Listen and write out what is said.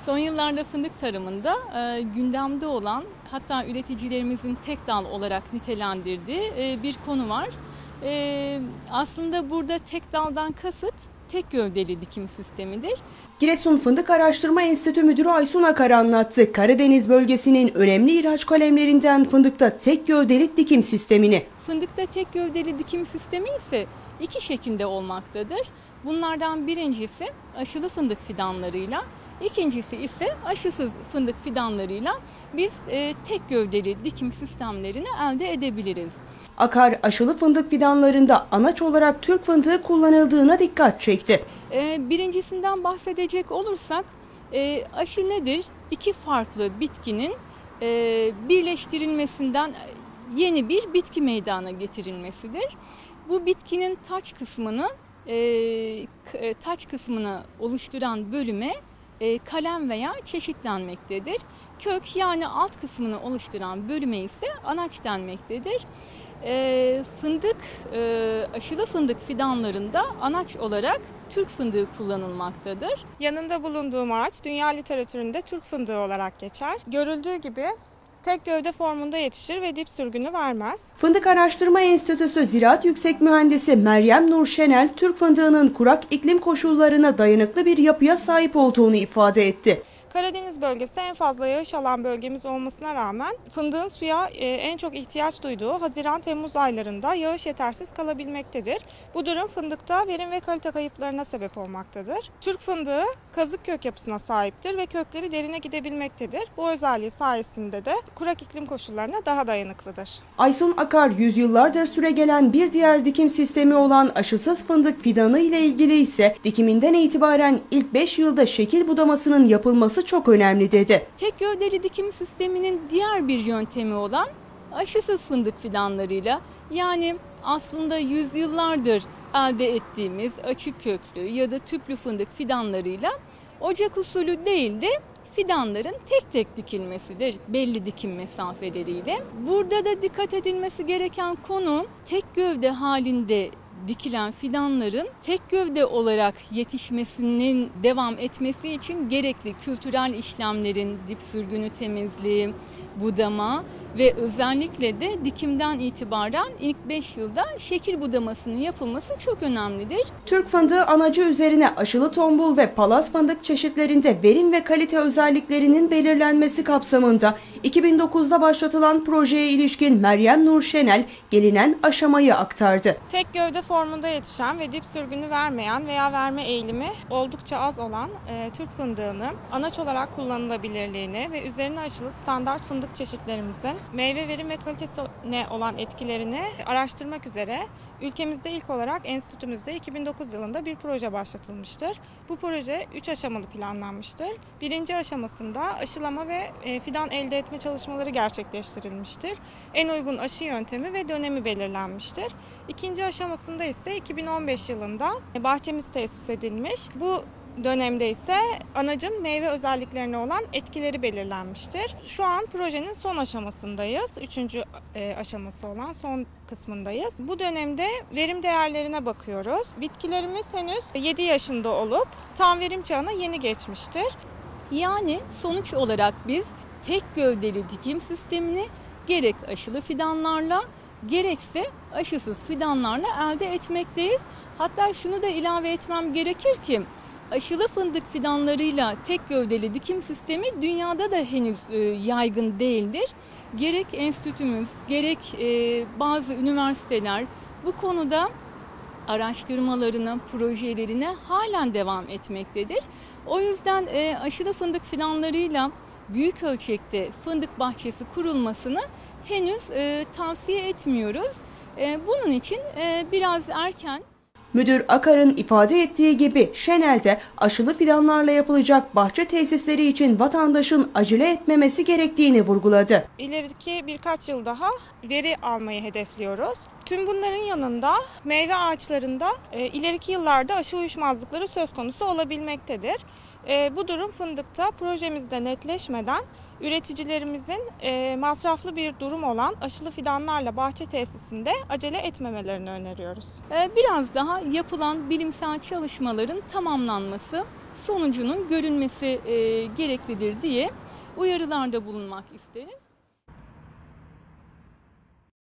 Son yıllarda fındık tarımında gündemde olan, hatta üreticilerimizin tek dal olarak nitelendirdiği bir konu var. Aslında burada tek daldan kasıt tek gövdeli dikim sistemidir. Giresun Fındık Araştırma Enstitüsü Müdürü Aysun Akar anlattı. Karadeniz bölgesinin önemli ihraç kalemlerinden fındıkta tek gövdeli dikim sistemini. Fındıkta tek gövdeli dikim sistemi ise iki şekilde olmaktadır. Bunlardan birincisi aşılı fındık fidanlarıyla, ikincisi ise aşısız fındık fidanlarıyla biz tek gövdeli dikim sistemlerini elde edebiliriz. Akar, aşılı fındık fidanlarında anaç olarak Türk fındığı kullanıldığına dikkat çekti. Birincisinden bahsedecek olursak aşı nedir? İki farklı bitkinin birleştirilmesinden yeni bir bitki meydana getirilmesidir. Bu bitkinin taç kısmını oluşturan bölüme kalem veya çeşit denmektedir. Kök yani alt kısmını oluşturan bölüme ise anaç denmektedir. Aşılı fındık fidanlarında anaç olarak Türk fındığı kullanılmaktadır. Yanında bulunduğum ağaç dünya literatüründe Türk fındığı olarak geçer. Görüldüğü gibi tek gövde formunda yetişir ve dip sürgünü vermez. Fındık Araştırma Enstitüsü Ziraat Yüksek Mühendisi Meryem Nur Şenel, Türk fındığının kurak iklim koşullarına dayanıklı bir yapıya sahip olduğunu ifade etti. Karadeniz bölgesi en fazla yağış alan bölgemiz olmasına rağmen fındığın suya en çok ihtiyaç duyduğu Haziran-Temmuz aylarında yağış yetersiz kalabilmektedir. Bu durum fındıkta verim ve kalite kayıplarına sebep olmaktadır. Türk fındığı kazık kök yapısına sahiptir ve kökleri derine gidebilmektedir. Bu özelliği sayesinde de kurak iklim koşullarına daha dayanıklıdır. Aysun Akar, yüzyıllardır süregelen bir diğer dikim sistemi olan aşısız fındık fidanı ile ilgili ise dikiminden itibaren ilk 5 yılda şekil budamasının yapılması çok önemli dedi. Tek gövdeli dikim sisteminin diğer bir yöntemi olan aşısız fındık fidanlarıyla, yani aslında yüzyıllardır elde ettiğimiz açık köklü ya da tüplü fındık fidanlarıyla ocak usulü değil de fidanların tek tek dikilmesidir belli dikim mesafeleriyle. Burada da dikkat edilmesi gereken konu, tek gövde halinde dikilen fidanların tek gövde olarak yetişmesinin devam etmesi için gerekli kültürel işlemlerin dip sürgünü temizliği, budama ve özellikle de dikimden itibaren ilk 5 yılda şekil budamasının yapılması çok önemlidir. Türk fındığı anacı üzerine aşılı tombul ve palaz fındık çeşitlerinde verim ve kalite özelliklerinin belirlenmesi kapsamında 2009'da başlatılan projeye ilişkin Meryem Nur Şenel gelinen aşamayı aktardı. Tek gövde formunda yetişen ve dip sürgünü vermeyen veya verme eğilimi oldukça az olan Türk fındığının anaç olarak kullanılabilirliğini ve üzerine aşılı standart fındık çeşitlerimizin meyve verim ve kalitesine olan etkilerini araştırmak üzere ülkemizde ilk olarak enstitümüzde 2009 yılında bir proje başlatılmıştır. Bu proje 3 aşamalı planlanmıştır. Birinci aşamasında aşılama ve fidan elde etme çalışmaları gerçekleştirilmiştir. En uygun aşı yöntemi ve dönemi belirlenmiştir. İkinci aşamasında ise 2015 yılında bahçemiz tesis edilmiş. Bu dönemde ise anacın meyve özelliklerine olan etkileri belirlenmiştir. Şu an projenin son aşamasındayız. Üçüncü aşaması olan son kısmındayız. Bu dönemde verim değerlerine bakıyoruz. Bitkilerimiz henüz 7 yaşında olup tam verim çağına yeni geçmiştir. Yani sonuç olarak biz tek gövdeli dikim sistemini gerek aşılı fidanlarla gerekse aşısız fidanlarla elde etmekteyiz. Hatta şunu da ilave etmem gerekir ki aşılı fındık fidanlarıyla tek gövdeli dikim sistemi dünyada da henüz yaygın değildir. Gerek enstitümüz, gerek bazı üniversiteler bu konuda araştırmalarına, projelerine halen devam etmektedir. O yüzden aşılı fındık fidanlarıyla büyük ölçekte fındık bahçesi kurulmasını henüz tavsiye etmiyoruz. Bunun için biraz erken. Müdür Akar'ın ifade ettiği gibi Şenel'de aşılı fidanlarla yapılacak bahçe tesisleri için vatandaşın acele etmemesi gerektiğini vurguladı. İleriki birkaç yıl daha veri almayı hedefliyoruz. Tüm bunların yanında meyve ağaçlarında ileriki yıllarda aşı uyuşmazlıkları söz konusu olabilmektedir. Bu durum fındıkta projemizde netleşmeden üreticilerimizin masraflı bir durum olan aşılı fidanlarla bahçe tesisinde acele etmemelerini öneriyoruz. Biraz daha yapılan bilimsel çalışmaların tamamlanması sonucunun görülmesi gereklidir diye uyarılarda bulunmak isteriz.